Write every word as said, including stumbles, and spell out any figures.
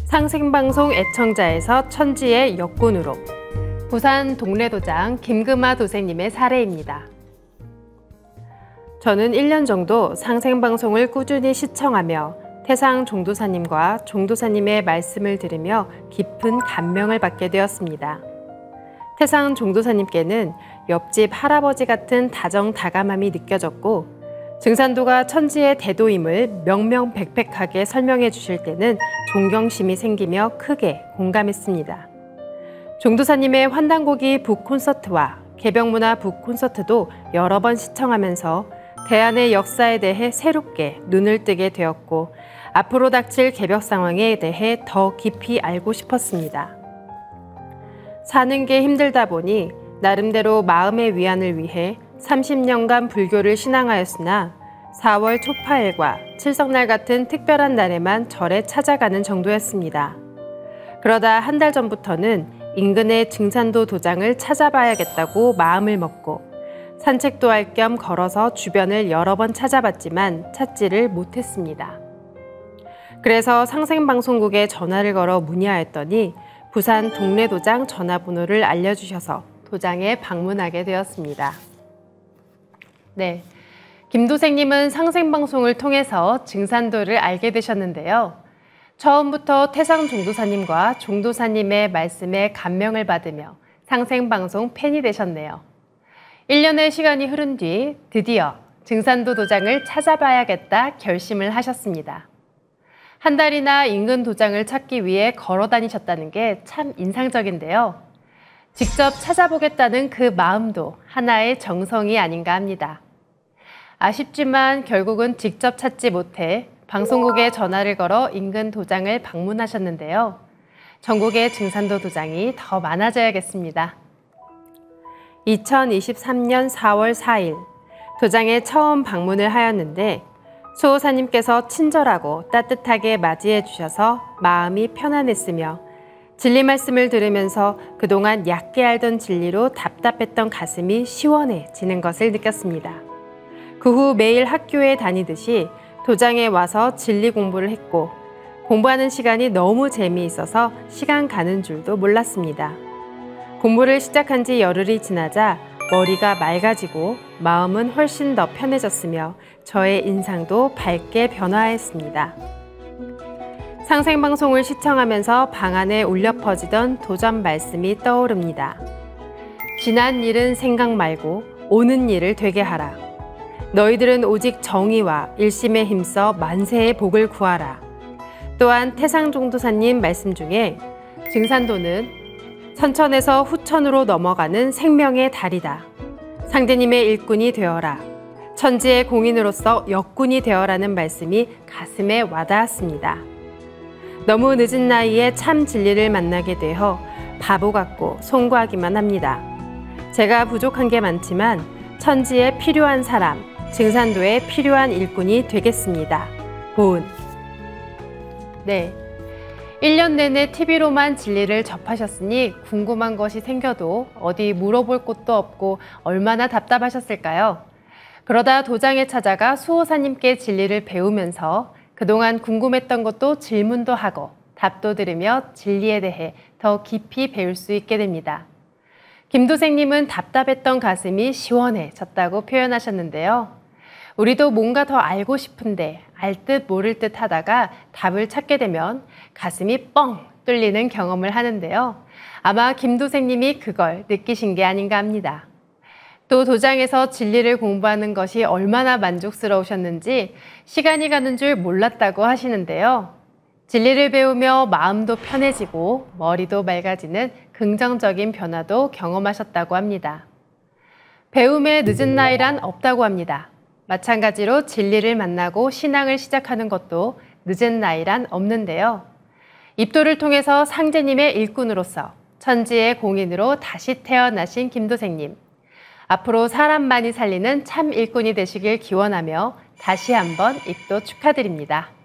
상생방송 애청자에서 천지의 역군으로. 부산 동래도장 김금아 도생님의 사례입니다. 저는 일 년 정도 상생방송을 꾸준히 시청하며 태상 종도사님과 종도사님의 말씀을 들으며 깊은 감명을 받게 되었습니다. 태상 종도사님께는 옆집 할아버지 같은 다정다감함이 느껴졌고, 증산도가 천지의 대도임을 명명백백하게 설명해 주실 때는 존경심이 생기며 크게 공감했습니다. 종도사님의 환단고기 북콘서트와 개병문화 북콘서트도 여러 번 시청하면서 대안의 역사에 대해 새롭게 눈을 뜨게 되었고, 앞으로 닥칠 개벽 상황에 대해 더 깊이 알고 싶었습니다. 사는 게 힘들다 보니 나름대로 마음의 위안을 위해 삼십 년간 불교를 신앙하였으나 사월 초파일과 칠성날 같은 특별한 날에만 절에 찾아가는 정도였습니다. 그러다 한 달 전부터는 인근의 증산도 도장을 찾아봐야겠다고 마음을 먹고 산책도 할 겸 걸어서 주변을 여러 번 찾아봤지만 찾지를 못했습니다. 그래서 상생방송국에 전화를 걸어 문의하였더니 부산 동래도장 전화번호를 알려주셔서 도장에 방문하게 되었습니다. 네, 김도생님은 상생방송을 통해서 증산도를 알게 되셨는데요. 처음부터 태상 종도사님과 종도사님의 말씀에 감명을 받으며 상생방송 팬이 되셨네요. 일 년의 시간이 흐른 뒤 드디어 증산도 도장을 찾아봐야겠다 결심을 하셨습니다. 한 달이나 인근 도장을 찾기 위해 걸어 다니셨다는 게 참 인상적인데요. 직접 찾아보겠다는 그 마음도 하나의 정성이 아닌가 합니다. 아쉽지만 결국은 직접 찾지 못해 방송국에 전화를 걸어 인근 도장을 방문하셨는데요. 전국의 증산도 도장이 더 많아져야겠습니다. 이천이십삼 년 사월 사일 도장에 처음 방문을 하였는데 수호사님께서 친절하고 따뜻하게 맞이해 주셔서 마음이 편안했으며 진리 말씀을 들으면서 그동안 얕게 알던 진리로 답답했던 가슴이 시원해지는 것을 느꼈습니다. 그 후 매일 학교에 다니듯이 도장에 와서 진리 공부를 했고 공부하는 시간이 너무 재미있어서 시간 가는 줄도 몰랐습니다. 공부를 시작한 지 열흘이 지나자 머리가 맑아지고 마음은 훨씬 더 편해졌으며 저의 인상도 밝게 변화했습니다. 상생방송을 시청하면서 방 안에 울려 퍼지던 도전 말씀이 떠오릅니다. 지난 일은 생각 말고 오는 일을 되게 하라. 너희들은 오직 정의와 일심에 힘써 만세의 복을 구하라. 또한 태상종도사님 말씀 중에 증산도는 선천에서 후천으로 넘어가는 생명의 달이다. 상대님의 일꾼이 되어라. 천지의 공인으로서 역군이 되어라는 말씀이 가슴에 와닿았습니다. 너무 늦은 나이에 참 진리를 만나게 되어 바보 같고 송구하기만 합니다. 제가 부족한 게 많지만 천지에 필요한 사람, 증산도에 필요한 일꾼이 되겠습니다. 보은. 네, 일 년 내내 티비로만 진리를 접하셨으니 궁금한 것이 생겨도 어디 물어볼 곳도 없고 얼마나 답답하셨을까요? 그러다 도장에 찾아가 수호사님께 진리를 배우면서 그동안 궁금했던 것도 질문도 하고 답도 들으며 진리에 대해 더 깊이 배울 수 있게 됩니다. 김도생님은 답답했던 가슴이 시원해졌다고 표현하셨는데요. 우리도 뭔가 더 알고 싶은데 알 듯 모를 듯 하다가 답을 찾게 되면 가슴이 뻥 뚫리는 경험을 하는데요. 아마 김도생님이 그걸 느끼신 게 아닌가 합니다. 또 도장에서 진리를 공부하는 것이 얼마나 만족스러우셨는지 시간이 가는 줄 몰랐다고 하시는데요. 진리를 배우며 마음도 편해지고 머리도 맑아지는 긍정적인 변화도 경험하셨다고 합니다. 배움의 늦은 나이란 없다고 합니다. 마찬가지로 진리를 만나고 신앙을 시작하는 것도 늦은 나이란 없는데요. 입도를 통해서 상제님의 일꾼으로서 천지의 공인으로 다시 태어나신 김도생님. 앞으로 사람 많이 살리는 참 일꾼이 되시길 기원하며 다시 한번 입도 축하드립니다.